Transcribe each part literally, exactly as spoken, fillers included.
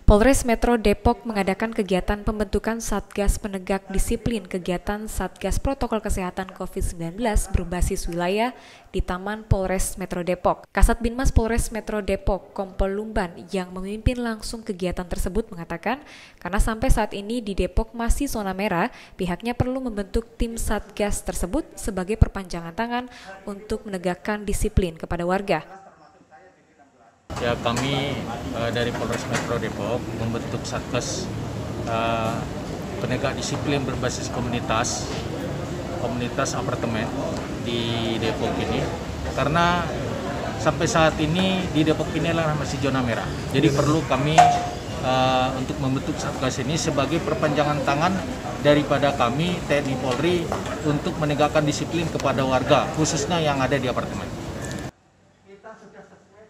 Polres Metro Depok mengadakan kegiatan pembentukan Satgas Penegak Disiplin Kegiatan Satgas Protokol Kesehatan covid sembilan belas berbasis wilayah di Taman Polres Metro Depok. Kasat Binmas Polres Metro Depok, Kompol Lumban, yang memimpin langsung kegiatan tersebut mengatakan, karena sampai saat ini di Depok masih zona merah, pihaknya perlu membentuk tim Satgas tersebut sebagai perpanjangan tangan untuk menegakkan disiplin kepada warga. Ya, kami uh, dari Polres Metro Depok membentuk Satgas uh, penegak disiplin berbasis komunitas, komunitas apartemen di Depok ini, karena sampai saat ini di Depok ini adalah masih zona merah. Jadi perlu kami uh, untuk membentuk Satgas ini sebagai perpanjangan tangan daripada kami T N I Polri untuk menegakkan disiplin kepada warga, khususnya yang ada di apartemen.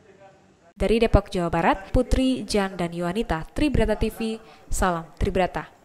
Dari Depok, Jawa Barat, Putri, Jan, dan Yohanita, Tribrata T V, salam Tribrata.